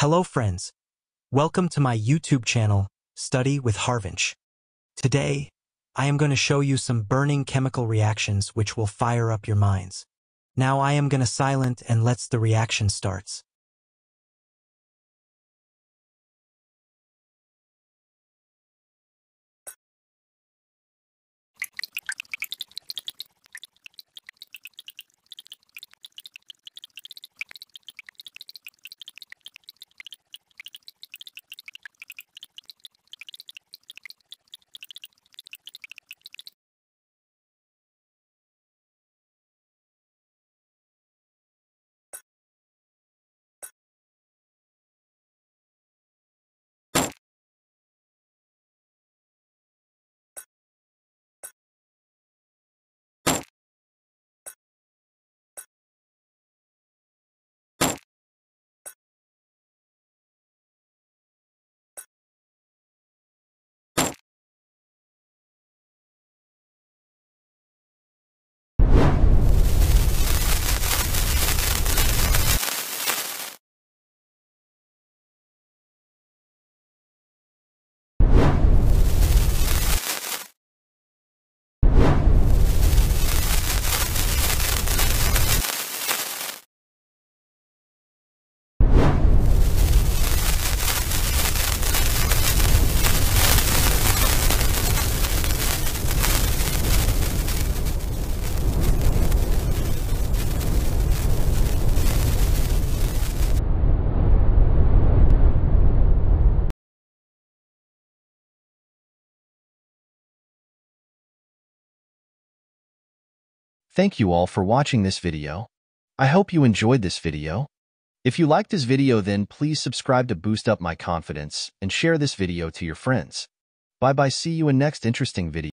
Hello friends, welcome to my YouTube channel, Study with Harvinch. Today, I am going to show you some burning chemical reactions which will fire up your minds. Now I am going to silent and let's the reaction starts. Thank you all for watching this video. I hope you enjoyed this video. If you liked this video, then please subscribe to boost up my confidence and share this video to your friends. Bye bye, see you in next interesting video.